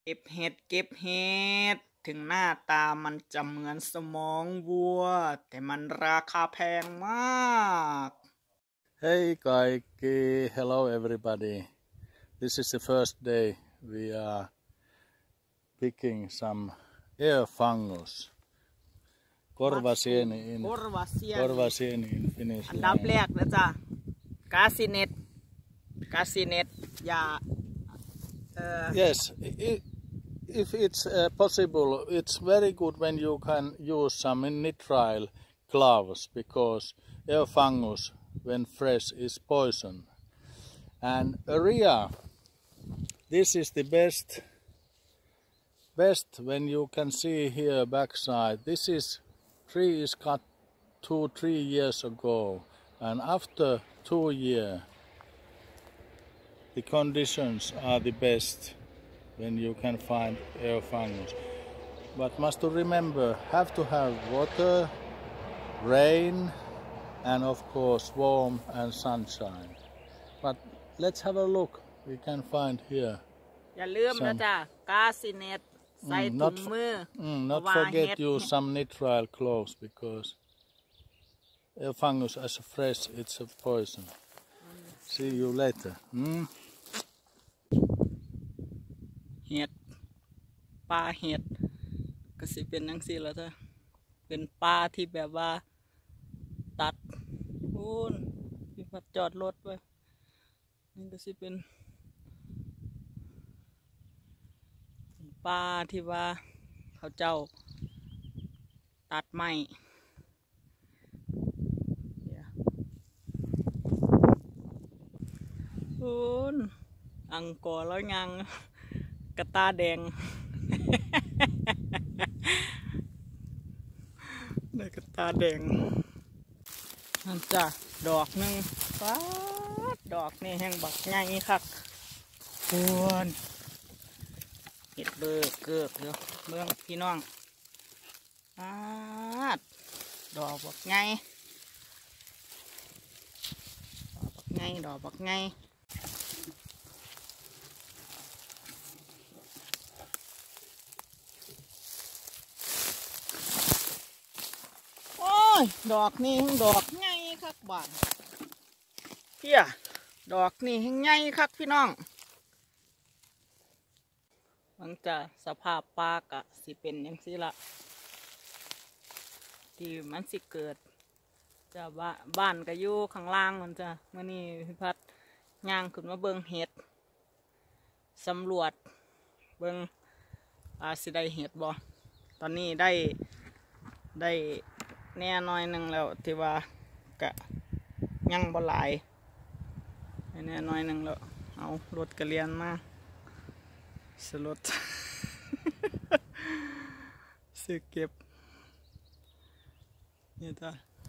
เก็บเห็ดถึงหน้าตามันจะเหมือนสมองวัวแต่มันราคาแพงมาก Hey kaikki, hello everybody. This is the first day we are picking some air fungus. Korvasieni in Finnish. อันดับแรกนะจ๊ะกาซิเนตยา Yes, if it's possible, it's very good when you can use some nitrile gloves because air fungus, when fresh, is poison. And urea, this is the best when you can see here backside. This tree is cut 2-3 years ago, and after 2 years, the conditions are the best when you can find air fungus. But must to remember, have to have water, rain, and of course warm and sunshine. But let's have a look. We can find here. อย่าลืมนะจ๊ะกาซิเนตใส่ถุงมือ Not forget use some nitrile clothes because air fungus as a fresh, it's a poison. See you later. เห็ดปลาเห็ดก็สิเป็นจังซี่แล้วจ้ะเป็นปลาที่แบบว่าตัดพูนพี่พัดจอดรถไว้นี่ก็สิเป็นปลาที่ว่าเขาเจ้าตัดไม้พูนอังกอร์แล้วยังกระตาแดงได้กระตาแดงนั่นจ้ะดอกหนึ่งฟ้าดอกนี่แห้งบักใหญ่คักควรเห็ดเบอร์เกิดเดี๋ยวเมืองพี่น้องดอกบักใหญ่ดอกบักใหญ่ดอกนี่ดอกใหญ่คักบ้านเพี้ยดอกนี่ใหญ่คักพี่น้องมันจะสภาพปากะสิเป็นอย่างสิละที่มันสิเกิดจะบ้านก็อยู่ข้างล่างมันจะเมื่อนี้พี่พัดย่างขึ้นมาเบิ่งเห็ดสำรวจเบิ่งสิได้เห็ดบ่ตอนนี้ได้แน่น้อยหนึ่งแล้วที่ว่ากะยังบ่หลายแน่น้อยหนึ่งแล้วเอารถกระเรียนมาสรถ ซื้อเก็บนี่จ้ะ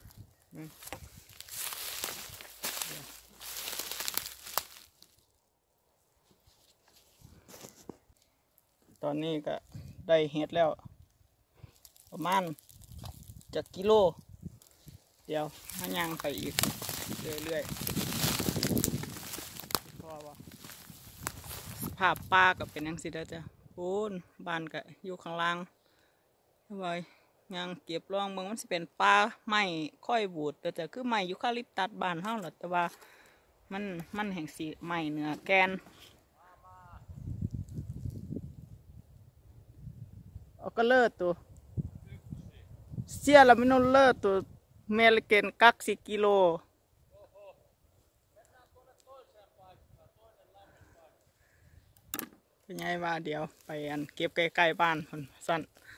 ตอนนี้ก็ได้เห็ดแล้วประมาณจากกิโลเดี๋ยวมันยังไปอีกเรื่อยๆเพราะว่าภาพป่าก็เป็นอย่างสิได้จ้ะโอ้นบ้านก็อยู่ข้างล่างเอาไว้ยังเก็บร่องเมืองมันสิเป็นป่าไม้ค่อยบูดแต่จะคือไม้ยูคาลิปตัสบ้านเฮาหรอแต่ว่ามันแห่งสีไม้เนื้อแกนเอาก็เลิศตัวเสียละมินเลอร์ตัวเมลเกนกัก10 กิโลเป็นไงว่าเดี๋ยวไปอันเก็บใกล้ๆบ้านคนสั้น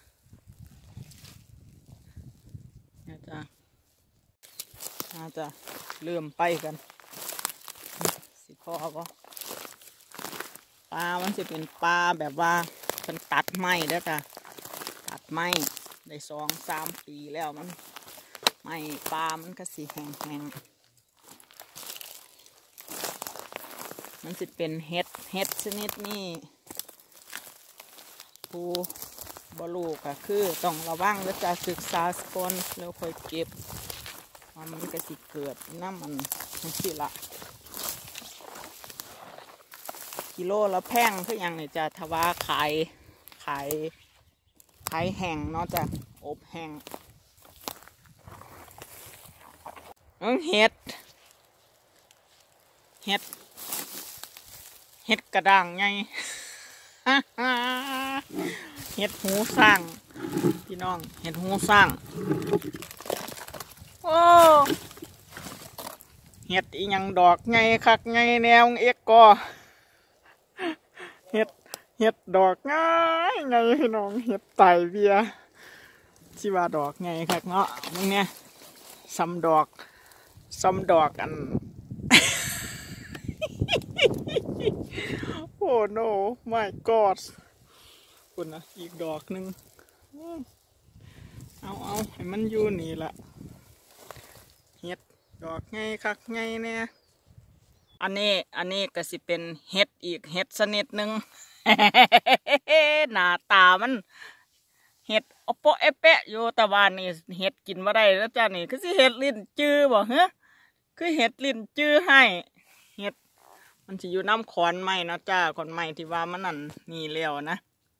น่าจะเริ่มไปกันสิพอปะปลามันจะเป็นปลาแบบว่าเป็นตัดไม้เด้อจ้ะตัดไม้ได้2-3 ปีแล้วมันไม่ปลามันก็สีแห้งมันจะเป็นเห็ดชนิดนี้ผู้บลูกก็คือต้องระวังและจะศึกษาสกอนแล้วค่อยเก็บมันก็สิเกิดน้ำมันสิละกิโลละแพงคืออย่างนี่จ้ะถ้าว่าขายแห้งเนาะจ้ะอบแห้งเห็ดกระด้างไง เห็ดหูสร้างพี่น้องเห็ดหูสร้างโอ้เห็ดอีหยังดอกไงคักไงแนวเอ็กก็เห็ดดอกง่ายไงพี่น้องเห็ดไตเบียชิว่าดอกไงคักเนาะมึงเนี่ยซ้ำดอกอัน โอ้ no my god คุณนะอีกดอกหนึ่งเอาให้มันอยู่นี่ละเห็ดดอกไงคักไงเนี่ยอันนี้ก็สิเป็นเห็ดอีกเห็ดชนิดหนึ่ง หน้าตามันเห็ดอปเอเปะอยู่แต่ว่านี่เห็ดกินมาได้แล้วจ้านี่คือสิเห็ดลิ้นจื้อบ่ฮะคือเห็ดลิ้นจื้อให้เห็ดมันจะอยู่น้ำขอนไม้นะจ้าขอนไม้ที่ว่ามันนั่นนี่แล้วนะ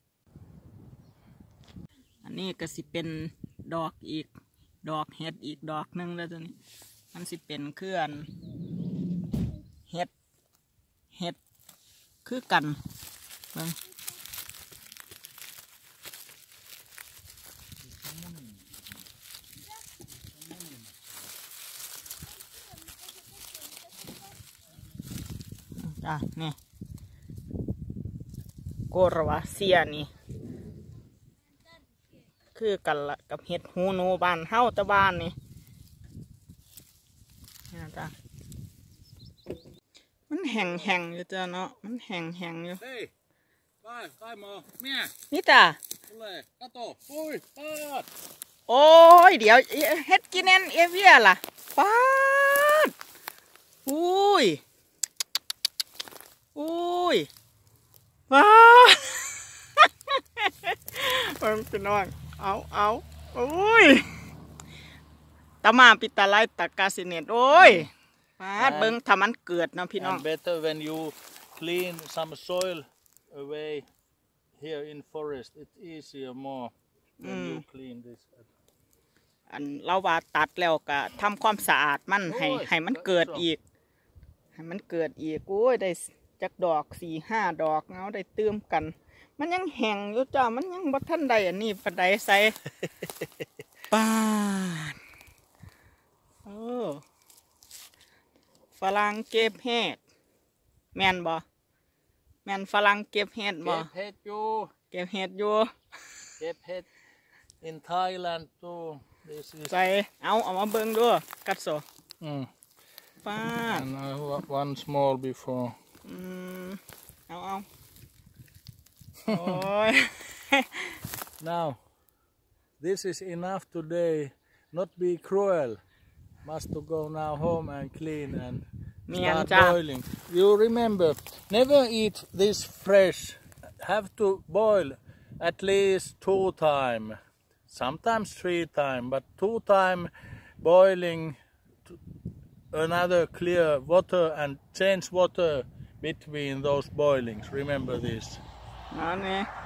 อันนี้ก็สิเป็นดอกอีกดอกเห็ดอีกดอกหนึ่งแล้วจ้านี่มันสิเป็นเคลื่อนเห็ดคือกันเบิ่งจ้ะนี่โกรวาเซียนี่คือกันละกับเห็ดหูหนูบ้านเฮาตะบ้านนี่จ้ะมันแห้งอยู่จ้ะเนาะมันแห้งอยู่ไปมาเมียนี่จ้ะเลยกระโตปุ้ยปาดโอ้ยเดี๋ยวเฮ็ดกินแอนเอเวียล่ะปาดอุ้ยว้าพี่น้องเอาโอ้ยตามาปิตาไลตากาสิเนตโอ้ยปาดเบิ้งทำมันเกิดนะพี่น้อง better when you clean some soil away here in forest it's easier more when you clean this อันเราว่าตัดแล้วก็ทำความสะอาดมันให้มันเกิดอีกโอ้ยได้จักดอก4-5 ดอกเนาะได้เติมกันมันยังแห้งอยู่จ้ามันยังบ่ทันได้อันนี้ปานใดใส่ป้าดฝรั่งเก็บเห็ดแม่นบ่แม่นฝรั่งเก็บเห็ดบ่เก็บเห็ดอยู่เก็บเห็ด in Thailand too this is ใส่เอามาเบิ่งดูกัดโซป้าด and one small before เอาโอ้ย now this is enough today not be cruel must to go now home and clean and start boiling you remember never eat this fresh have to boil at least 2 times sometimes 3 times but 2 times boiling another clear water and change water between those boilings remember this นี่